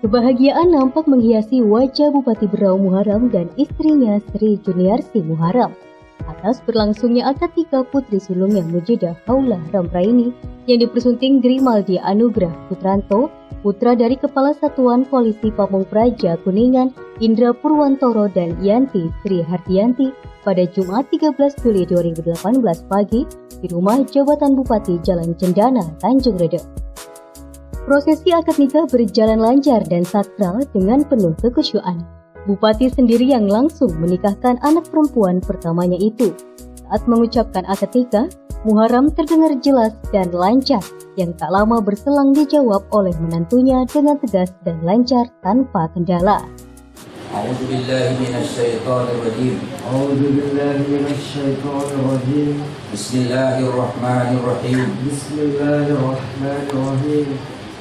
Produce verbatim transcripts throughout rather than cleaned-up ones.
Kebahagiaan nampak menghiasi wajah Bupati Berau Muharram dan istrinya Sri Juniarsi Muharram atas berlangsungnya akad nikah putri sulung yang Mujidah Haula Rampraini yang dipersunting Grimaldi Anugrah Putranto, putra dari Kepala Satuan Polisi Pamong Praja Kuningan Indra Purwantoro dan Yanti Sri Hardianti pada Jumat tiga belas Juli dua ribu delapan belas pagi di rumah jabatan Bupati Jalan Cendana, Tanjung Redep. Prosesi akad nikah berjalan lancar dan sakral dengan penuh kekhusyuan. Bupati sendiri yang langsung menikahkan anak perempuan pertamanya itu. Saat mengucapkan akad nikah, Muharram terdengar jelas dan lancar, yang tak lama berselang dijawab oleh menantunya dengan tegas dan lancar tanpa kendala. A'udzu billahi minasy syaithanir rajim. A'udzu billahi minasy syaithanir rajim. Bismillahirrahmanirrahim. Bismillahirrahmanirrahim.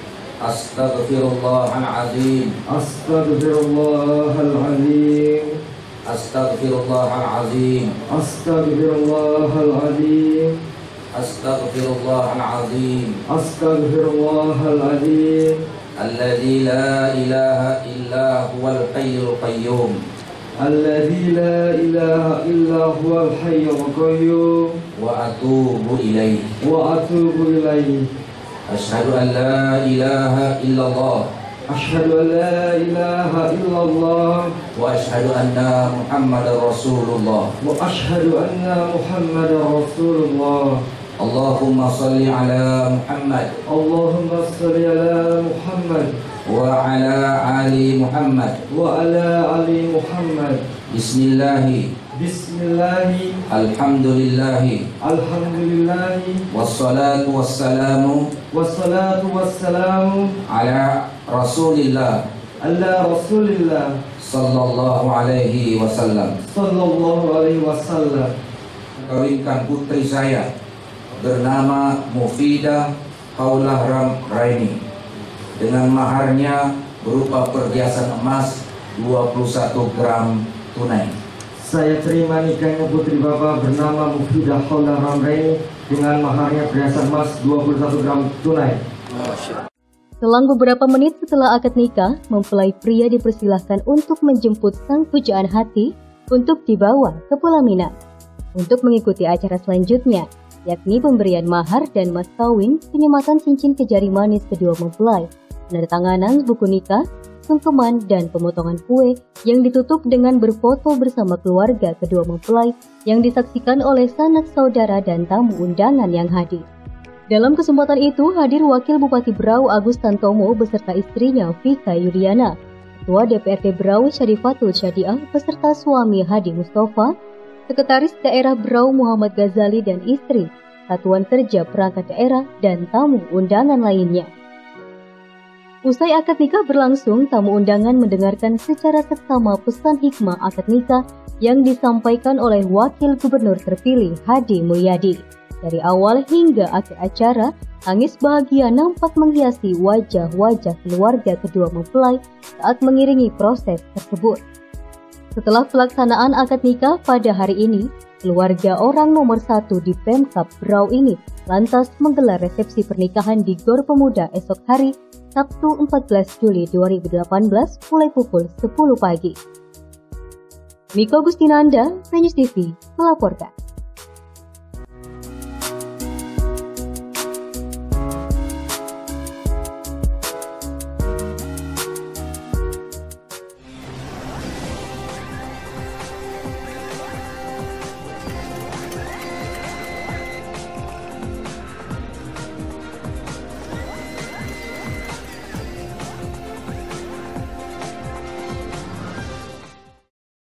Astaghfirullahaladzim. Astaghfirullahaladzim. Astaghfirullahaladzim. Astaghfirullahaladzim. Astaghfirullahaladzim. Astaghfirullahaladzim. Alladzi la ilaha illa huwal hayyul qayyum. Alladzi la ilaha illa huwal hayyul qayyum. Wa atubu ilaihi. Wa atubu ilaihi. Asyhadu an la ilaha illallah. Asyhadu an la ilaha illallah. Wa asyhadu anna Muhammadar Rasulullah. Wa asyhadu anna Muhammadar Rasulullah. Allahumma salli ala Muhammad. Allahumma salli ala Muhammad. Wa ala ali Muhammad. Wa ala ali Muhammad. Bismillahi. Bismillahi. Alhamdulillahi. Alhamdulillahi. Wassalatu wassalamu. Wassalatu wassalamu. Ala Rasulillah. Ala Rasulillah. Sallallahu alaihi wasallam. Sallallahu alaihi wasallam. Kawinkan putri saya bernama Mufidah Haula Rampraini dengan maharnya berupa perhiasan emas dua puluh satu gram tunai. Saya terima nikahnya putri Bapak bernama Mufidah Haula Rampraini dengan maharnya perhiasan emas dua puluh satu gram tunai. Selang beberapa menit setelah akad nikah, mempelai pria dipersilahkan untuk menjemput sang pujaan hati untuk dibawa ke pelaminan. Untuk mengikuti acara selanjutnya, yakni pemberian mahar dan mas kawin, penyematan cincin ke jari manis kedua mempelai, penandatanganan buku nikah, sungkeman, dan pemotongan kue yang ditutup dengan berfoto bersama keluarga kedua mempelai yang disaksikan oleh sanak saudara dan tamu undangan yang hadir. Dalam kesempatan itu hadir Wakil Bupati Berau Agus Tantomo beserta istrinya Vika Yuliana, Ketua D P R D Berau Syarifatul Syadiah beserta suami Hadi Mustafa, Sekretaris Daerah Berau Muhammad Ghazali dan istri, Satuan Kerja Perangkat Daerah, dan tamu undangan lainnya. Usai akad nikah berlangsung, tamu undangan mendengarkan secara seksama pesan hikmah akad nikah yang disampaikan oleh Wakil Gubernur terpilih Hadi Mulyadi. Dari awal hingga akhir acara, tangis bahagia nampak menghiasi wajah-wajah keluarga kedua mempelai saat mengiringi proses tersebut. Setelah pelaksanaan akad nikah pada hari ini, keluarga orang nomor satu di Pemkab Berau ini lantas menggelar resepsi pernikahan di Gor Pemuda esok hari, Sabtu empat belas Juli dua ribu delapan belas mulai pukul sepuluh pagi. Miko Gustinanda, Venus T V, melaporkan.